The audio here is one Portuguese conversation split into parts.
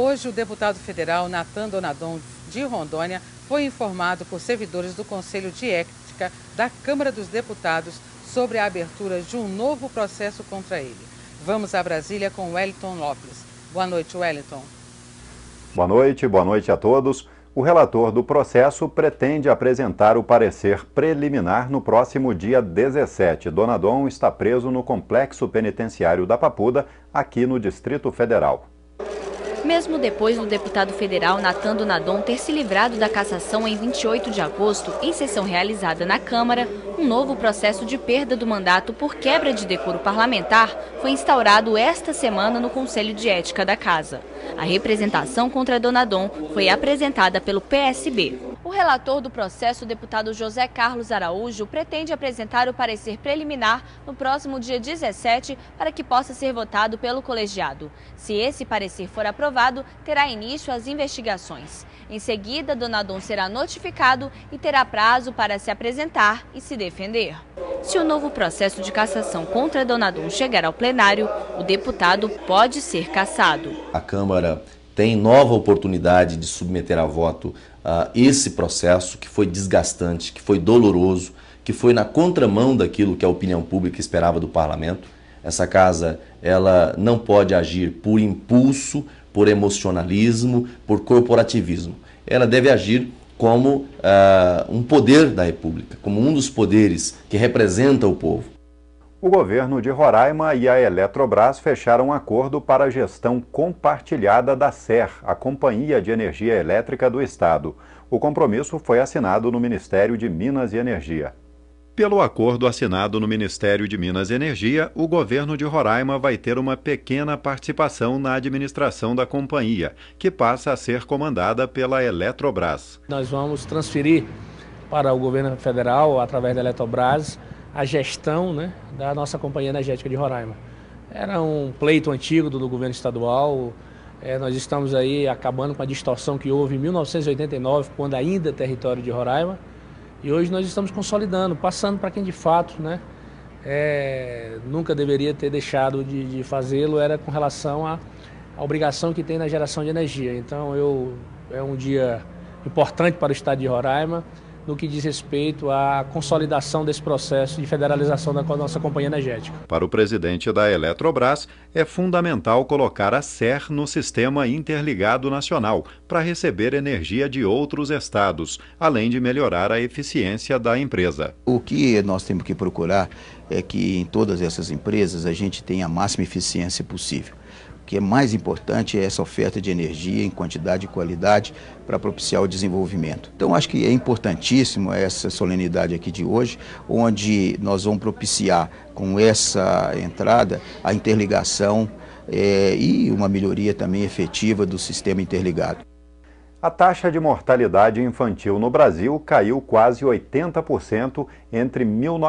Hoje, o deputado federal Natan Donadon, de Rondônia, foi informado por servidores do Conselho de Ética da Câmara dos Deputados sobre a abertura de um novo processo contra ele. Vamos a Brasília com Wellington Lopes. Boa noite, Wellington. Boa noite a todos. O relator do processo pretende apresentar o parecer preliminar no próximo dia 17. Donadon está preso no Complexo Penitenciário da Papuda, aqui no Distrito Federal. Mesmo depois do deputado federal Natan Donadon ter se livrado da cassação em 28 de agosto, em sessão realizada na Câmara, um novo processo de perda do mandato por quebra de decoro parlamentar foi instaurado esta semana no Conselho de Ética da Casa. A representação contra Donadon foi apresentada pelo PSB. O relator do processo, o deputado José Carlos Araújo, pretende apresentar o parecer preliminar no próximo dia 17 para que possa ser votado pelo colegiado. Se esse parecer for aprovado, terá início as investigações. Em seguida, Donadon será notificado e terá prazo para se apresentar e se defender. Se o novo processo de cassação contra Donadon chegar ao plenário, o deputado pode ser cassado. A Câmara tem nova oportunidade de submeter a voto esse processo que foi desgastante, que foi doloroso, que foi na contramão daquilo que a opinião pública esperava do parlamento. Essa casa, ela não pode agir por impulso, por emocionalismo, por corporativismo. Ela deve agir como um poder da República, como um dos poderes que representa o povo. O governo de Roraima e a Eletrobras fecharam um acordo para a gestão compartilhada da SER, a Companhia de Energia Elétrica do Estado. O compromisso foi assinado no Ministério de Minas e Energia. Pelo acordo assinado no Ministério de Minas e Energia, o governo de Roraima vai ter uma pequena participação na administração da companhia, que passa a ser comandada pela Eletrobras. Nós vamos transferir para o governo federal, através da Eletrobras, a gestão, da nossa Companhia Energética de Roraima. Era um pleito antigo do governo estadual. Nós estamos aí acabando com a distorção que houve em 1989, quando ainda território de Roraima. E hoje nós estamos consolidando, passando para quem de fato nunca deveria ter deixado de fazê-lo, era com relação à obrigação que tem na geração de energia. Então é um dia importante para o estado de Roraima, no que diz respeito à consolidação desse processo de federalização da nossa companhia energética. Para o presidente da Eletrobras, é fundamental colocar a SER no Sistema Interligado Nacional para receber energia de outros estados, além de melhorar a eficiência da empresa. O que nós temos que procurar é que em todas essas empresas a gente tenha a máxima eficiência possível. O que é mais importante é essa oferta de energia em quantidade e qualidade para propiciar o desenvolvimento. Então acho que é importantíssimo essa solenidade aqui de hoje, onde nós vamos propiciar com essa entrada a interligação e uma melhoria também efetiva do sistema interligado. A taxa de mortalidade infantil no Brasil caiu quase 80% entre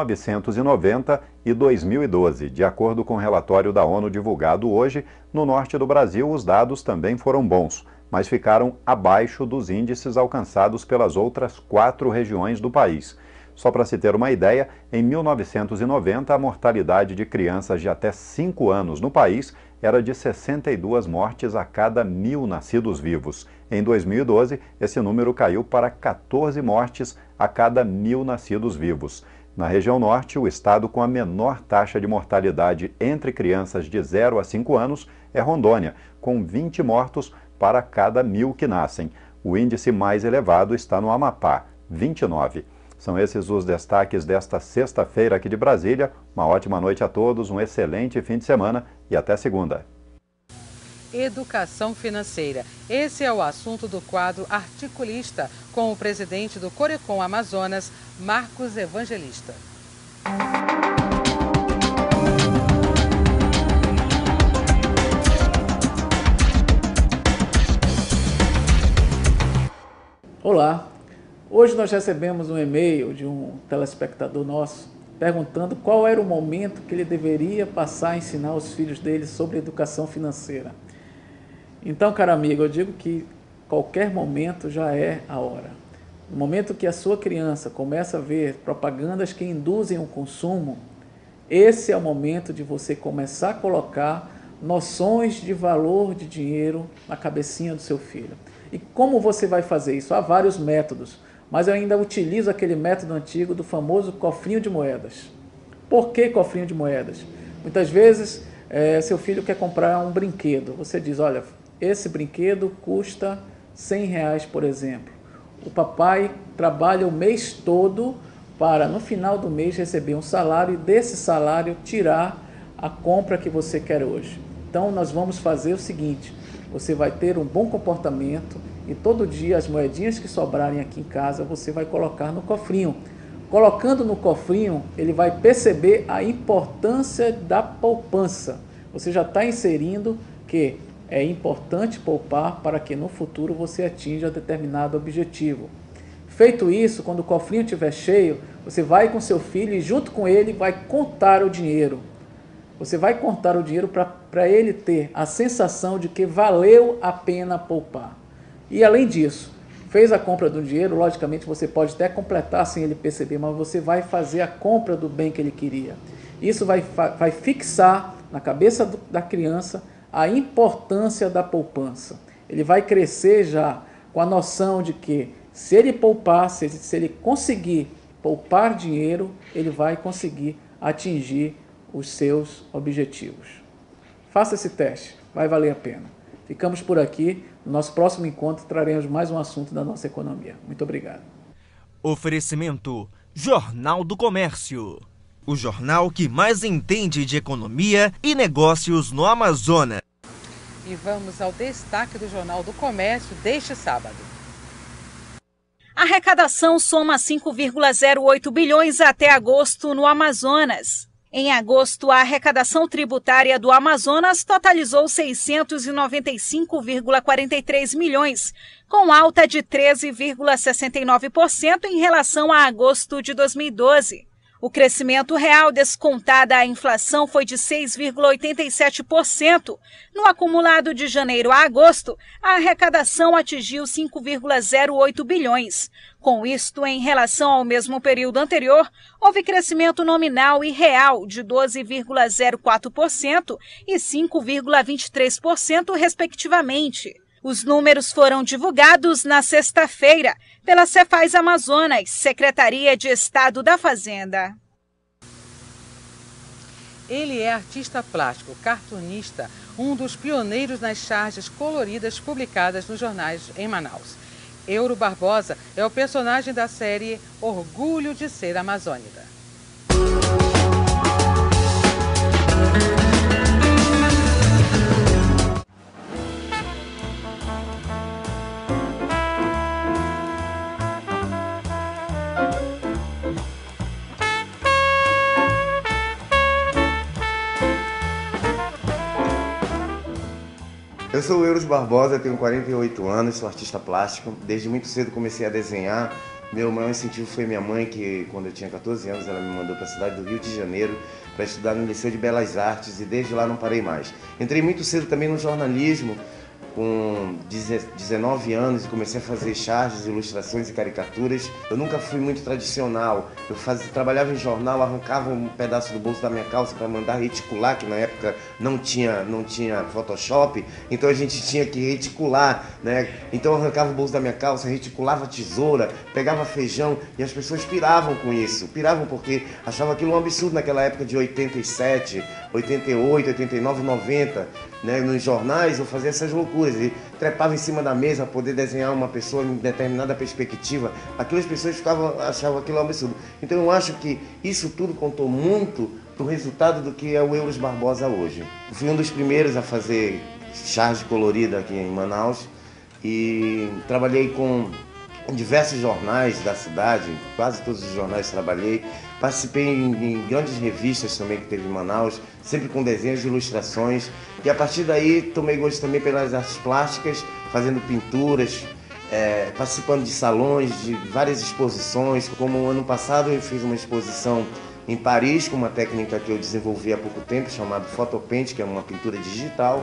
1990 e 2012. De acordo com o relatório da ONU divulgado hoje, no norte do Brasil os dados também foram bons, mas ficaram abaixo dos índices alcançados pelas outras 4 regiões do país. Só para se ter uma ideia, em 1990 a mortalidade de crianças de até 5 anos no país era de 62 mortes a cada 1.000 nascidos vivos. Em 2012, esse número caiu para 14 mortes a cada 1.000 nascidos vivos. Na região norte, o estado com a menor taxa de mortalidade entre crianças de 0 a 5 anos é Rondônia, com 20 mortos para cada 1.000 que nascem. O índice mais elevado está no Amapá, 29. São esses os destaques desta sexta-feira aqui de Brasília. Uma ótima noite a todos, um excelente fim de semana e até segunda. Educação financeira. Esse é o assunto do quadro Articulista, com o presidente do Corecon Amazonas, Marcos Evangelista. Olá, hoje nós recebemos um e-mail de um telespectador nosso perguntando qual era o momento que ele deveria passar a ensinar os filhos dele sobre educação financeira. Então, caro amigo, eu digo que qualquer momento já é a hora. No momento que a sua criança começa a ver propagandas que induzem o consumo, esse é o momento de você começar a colocar noções de valor de dinheiro na cabecinha do seu filho. E como você vai fazer isso? Há vários métodos, mas eu ainda utilizo aquele método antigo do famoso cofrinho de moedas. Por que cofrinho de moedas? Muitas vezes, seu filho quer comprar um brinquedo. Você diz, olha, esse brinquedo custa R$100, por exemplo. O papai trabalha o mês todo para, no final do mês, receber um salário e desse salário tirar a compra que você quer hoje. Então, nós vamos fazer o seguinte, você vai ter um bom comportamento e todo dia as moedinhas que sobrarem aqui em casa, você vai colocar no cofrinho. Colocando no cofrinho, ele vai perceber a importância da poupança. Você já está inserindo que é importante poupar para que no futuro você atinja determinado objetivo. Feito isso, quando o cofrinho estiver cheio, você vai com seu filho e junto com ele vai contar o dinheiro. Você vai contar o dinheiro para ele ter a sensação de que valeu a pena poupar. E além disso, fez a compra do dinheiro, logicamente você pode até completar sem ele perceber, mas você vai fazer a compra do bem que ele queria. Isso vai fixar na cabeça da criança a importância da poupança. Ele vai crescer já com a noção de que se ele poupar, se ele conseguir poupar dinheiro, ele vai conseguir atingir os seus objetivos. Faça esse teste, vai valer a pena. Ficamos por aqui. No nosso próximo encontro traremos mais um assunto da nossa economia. Muito obrigado. Oferecimento Jornal do Comércio. O jornal que mais entende de economia e negócios no Amazonas. E vamos ao destaque do Jornal do Comércio deste sábado. A arrecadação soma 5,08 bilhões até agosto no Amazonas. Em agosto, a arrecadação tributária do Amazonas totalizou 695,43 milhões, com alta de 13,69% em relação a agosto de 2012. O crescimento real descontada a inflação foi de 6,87%. No acumulado de janeiro a agosto, a arrecadação atingiu 5,08 bilhões. Com isto, em relação ao mesmo período anterior, houve crescimento nominal e real de 12,04% e 5,23%, respectivamente. Os números foram divulgados na sexta-feira pela Cefaz Amazonas, Secretaria de Estado da Fazenda. Ele é artista plástico, cartunista, um dos pioneiros nas charges coloridas publicadas nos jornais em Manaus. Euro Barbosa é o personagem da série Orgulho de Ser Amazônica. Eu sou o Euros Barbosa, tenho 48 anos, sou artista plástico. Desde muito cedo comecei a desenhar. Meu maior incentivo foi minha mãe, que quando eu tinha 14 anos ela me mandou para a cidade do Rio de Janeiro para estudar no Liceu de Belas Artes e desde lá não parei mais. Entrei muito cedo também no jornalismo, com 19 anos e comecei a fazer charges, ilustrações e caricaturas. Eu nunca fui muito tradicional. Eu trabalhava em jornal, arrancava um pedaço do bolso da minha calça para mandar reticular, que na época não tinha Photoshop, então a gente tinha que reticular, né? Então eu arrancava o bolso da minha calça, reticulava a tesoura, pegava feijão e as pessoas piravam com isso. Piravam porque achavam aquilo um absurdo naquela época de 87, 88, 89, 90, né? Nos jornais eu fazia essas loucuras e trepava em cima da mesa para poder desenhar uma pessoa em determinada perspectiva. Aquelas pessoas achavam aquilo um absurdo. Então eu acho que isso tudo contou muito para o resultado do que é o Euros Barbosa hoje. Eu fui um dos primeiros a fazer charge colorida aqui em Manaus e trabalhei com diversos jornais da cidade, quase todos os jornais trabalhei. Participei em grandes revistas também que teve em Manaus, sempre com desenhos e ilustrações. E a partir daí tomei gosto também pelas artes plásticas, fazendo pinturas, participando de salões, de várias exposições. Como ano passado eu fiz uma exposição em Paris com uma técnica que eu desenvolvi há pouco tempo, chamada Photopaint, que é uma pintura digital.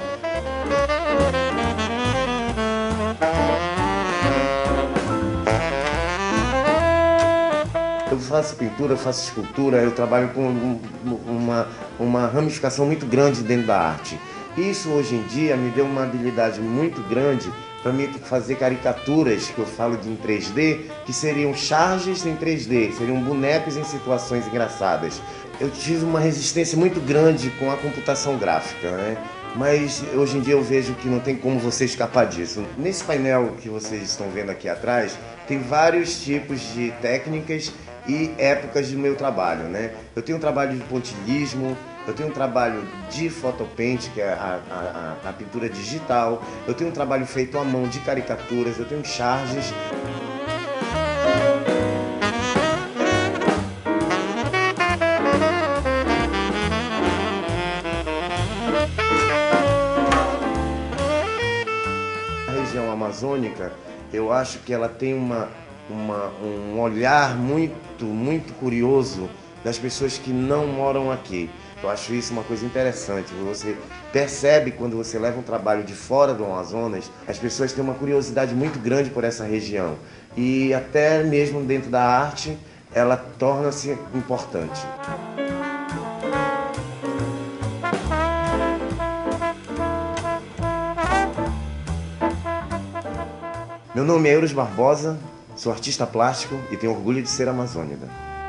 Eu faço pintura, eu faço escultura, eu trabalho com uma ramificação muito grande dentro da arte. Isso hoje em dia me deu uma habilidade muito grande para mim fazer caricaturas, que eu falo em 3D, que seriam charges em 3D, seriam bonecos em situações engraçadas. Eu tive uma resistência muito grande com a computação gráfica, né? Mas hoje em dia eu vejo que não tem como você escapar disso. Nesse painel que vocês estão vendo aqui atrás, tem vários tipos de técnicas e épocas do meu trabalho, né? Eu tenho um trabalho de pontilhismo, eu tenho um trabalho de photopaint, que é a pintura digital, eu tenho um trabalho feito à mão de caricaturas, eu tenho charges. A região amazônica, eu acho que ela tem um olhar muito curioso das pessoas que não moram aqui. Eu acho isso uma coisa interessante. Você percebe quando você leva um trabalho de fora do Amazonas, as pessoas têm uma curiosidade muito grande por essa região. E até mesmo dentro da arte, ela torna-se importante. Meu nome é Euros Barbosa, sou artista plástico e tenho orgulho de ser amazônica.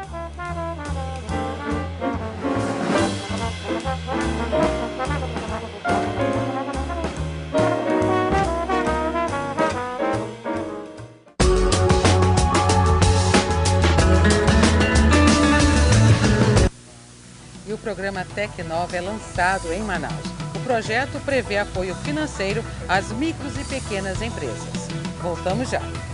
E o programa Tecnova é lançado em Manaus. O projeto prevê apoio financeiro às micros e pequenas empresas. Voltamos já.